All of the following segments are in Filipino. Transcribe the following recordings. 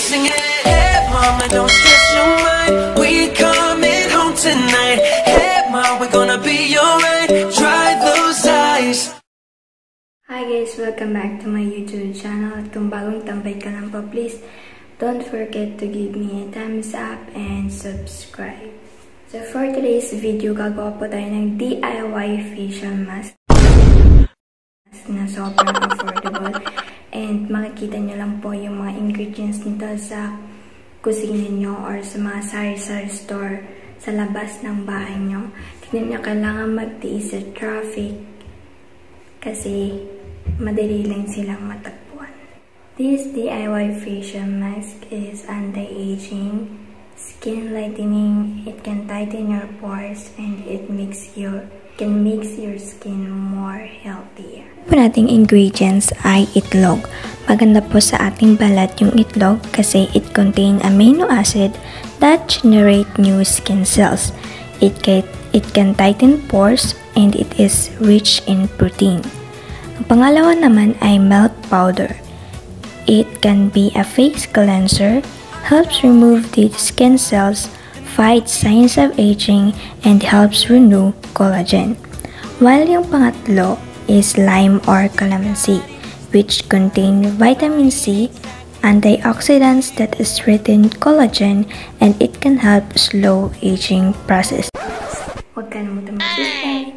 singing, hey mama, don't stress your mind. We coming home tonight. Hey mama, we're gonna be alright. Dry those eyes. Hi guys, welcome back to my YouTube channel. At kung bagong tambay ka lang po, please don't forget to give me a thumbs up and subscribe. So for today's video, gagawa po tayo ng DIY facial mask na sobrang affordable. And makikita nyo lang po yung mga ingredients nito sa kusina nyo or sa mga sari-sari store sa labas ng bahay nyo. Tignan nyo, kailangan magtiis sa traffic kasi madali lang silang matagpuan. This DIY facial mask is anti-aging, skin lightening, it can tighten your pores, and it can make your skin more healthier. Po nating ingredients ay itlog. Maganda po sa ating balat yung itlog kasi it contain amino acid that generate new skin cells. It can tighten pores and it is rich in protein. Ang pangalawa naman ay milk powder. It can be a face cleanser, helps remove dead skin cells, fights signs of aging, and helps renew collagen. While yung pangatlo is lime or calamansi, which contain vitamin C, antioxidants that strengthen collagen, and it can help slow aging process. Huwag ka naman mag-subscribe.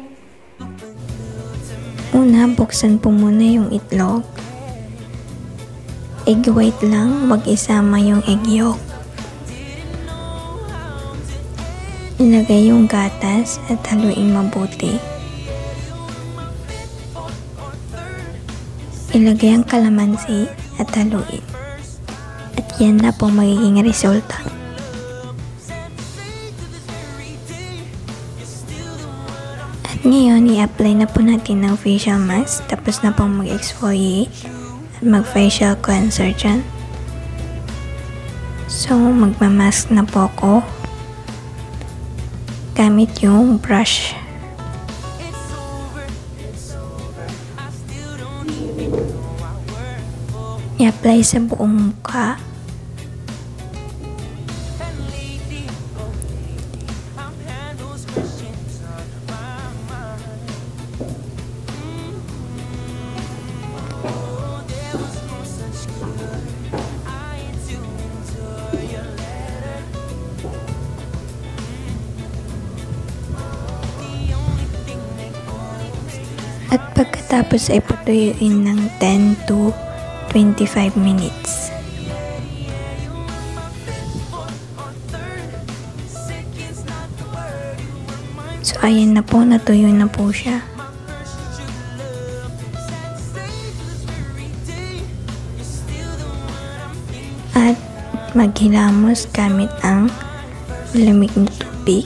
Una, buksan po muna yung itlog. Egg white lang, wag isama yung egg yolk. Ilagay yung gatas at haluin mabuti. Ilagay ang kalamansi at haluin. At yan na po magiging resulta. At ngayon, i-apply na po natin ng facial mask. Tapos na po mag-exfoliate at mag-facial cleanser dyan. So, magmamask na po ako gamit yung brush. I-apply sa buong mukha. At pagkatapos ay patuyuin ng 10 to 25 minutes. So, ayan na po, natuyo na po siya. At maghilamos gamit ang malamig na tubig.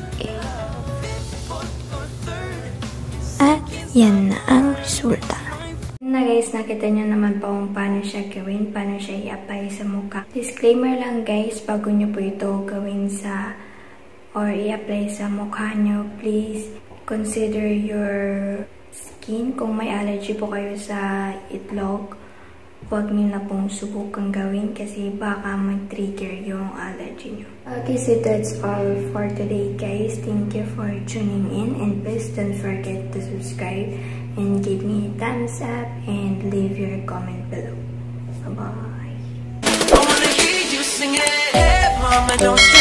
At yan na ang resulta. Na guys, nakita nyo naman po kung paano siya gawin, paano siya i-apply sa mukha. Disclaimer lang guys, bago nyo po ito gawin sa or i-apply sa mukha nyo, please consider your skin. Kung may allergy po kayo sa itlog, huwag nyo na pong subukang gawin kasi baka mag-trigger yung allergy nyo. Okay, so that's all for today guys. Thank you for tuning in and please don't forget to subscribe and give me a thumbs up and leave your comment below. Bye-bye.